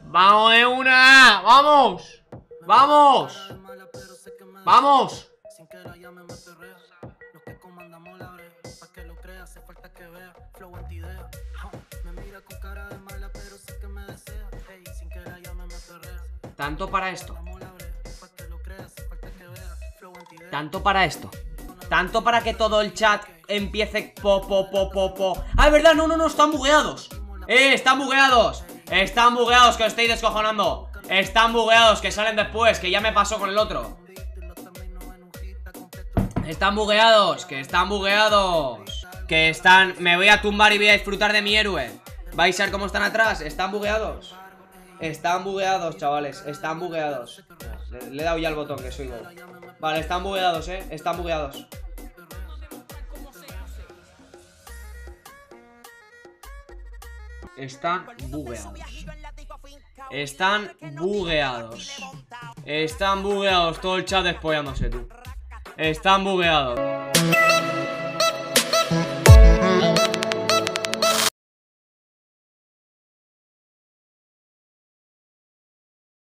¡Vamos de una! ¡Vamos! ¡Vamos! ¡Vamos! Tanto para esto. Tanto para esto. Tanto para que todo el chat empiece Ah, es verdad, no, están bugueados. Están bugueados. Están bugueados, que os estoy descojonando. Están bugueados, que salen después, que ya me pasó con el otro. Están bugueados, que están bugueados. Que están... Me voy a tumbar y voy a disfrutar de mi héroe. ¿Vais a ver cómo están atrás? Están bugueados. Están bugueados, chavales. Están bugueados. Le he dado ya el botón, que soy bobo. Vale, están bugueados, están bugueados. Están bugueados. Están bugueados. Están bugueados. Todo el chat despollándose, tú. Están bugueados.